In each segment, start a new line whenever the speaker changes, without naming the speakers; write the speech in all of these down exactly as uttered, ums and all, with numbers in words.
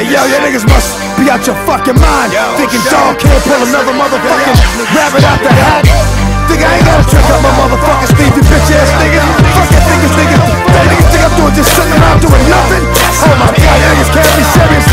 Hey yo, you niggas must be out your fucking mind, thinking dog can't pull another motherfucking rabbit out the hat. Think I ain't gotta trick up my motherfucking sleeve, you bitch ass nigga. Fuck that niggas, nigga. That niggas think I'm doing just sitting around doing nothing. Oh my god, you niggas can't be serious.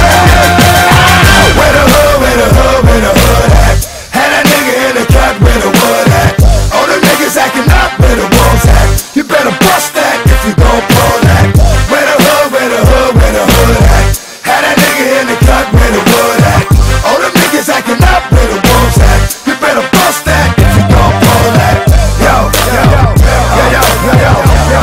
Where the hood, where the hood, where the hood at? Had that nigga in the cut, where the wood at? All the niggas acting up, where the wolves at? You better bust that if you gon' pull that. Where the hood, where the hood, where the hood at? Had that nigga in the cut, where the wood at? All the niggas acting up, where the wolves at? You better bust that if you gon' pull that. Yo, yo, yo, yo, yo, yo, yo, yo,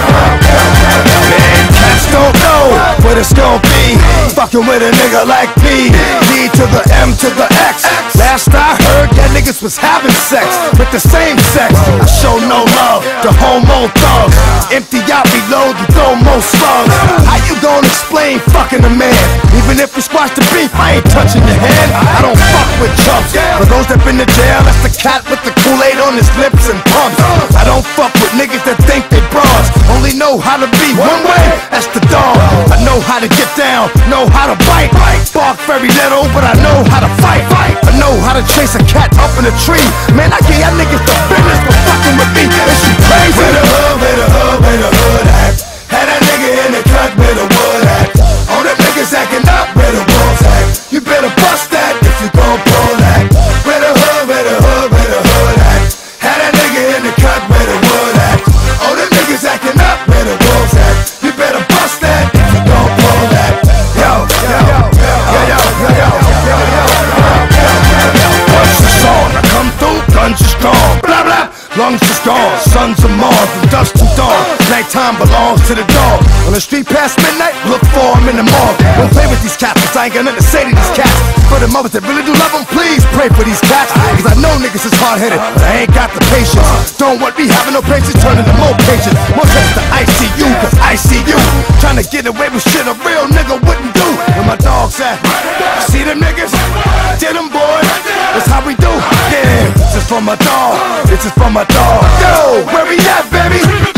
yo. Man, cats don't know what it's gon' be. Fucking with a nigga like me. D to the M to the X. Last I heard, that niggas was having sex with the same sex. I show no love to homo thugs. Empty out, reload, and throw more slugs. How you gon' explain fucking a man? Even if we squash the beef, I ain't touching your hand. I don't fuck with chumps. For those that been to jail, that's the cat with the Kool-Aid on his lips and pumps. I don't fuck with niggas that think they bras. Only know how to be one way, that's the dog. I know how to get down, know how to bite. Bark very little, but I know how to fight. I know how to chase a cat up in a tree. Man, I give y'all niggas the business for fucking with me. Is you crazy? Where the hood, where the hood, where the hood at? Had that nigga in the cut, where the wood at? All the niggas acting up, where the wolves at? You better bust that if you gon' pull that. Where the hood, where the hood, where the hood at? Had that nigga in the cut, where the wood at? All the niggas acting up, where the wolves at? You better bust that if you gon' pull that. Yo, yo, yo, yo, yo, yo, yo, yo, yo, yo. Once it's on, I come through, guns is gone. Blah blah, lungs is gone. Sons of Mars, from dusk to dawn. Nighttime belongs to the dog. On the street past midnight, look for him in the morgue. Don't play with these cats, I ain't got nothing to say to these cats. For the mothers that really do love them, please pray for these cats. Cause I know niggas is hard-headed, but I ain't got the patience. Don't want me having no patience, turning to more patience. More trips to I C U, cause I see you trying to get away with shit a real nigga wouldn't do. Where my dogs at? See them niggas? Did them, boy? That's how we do. Yeah, this is for my dog. This is for my dog. Yo, where we at, baby?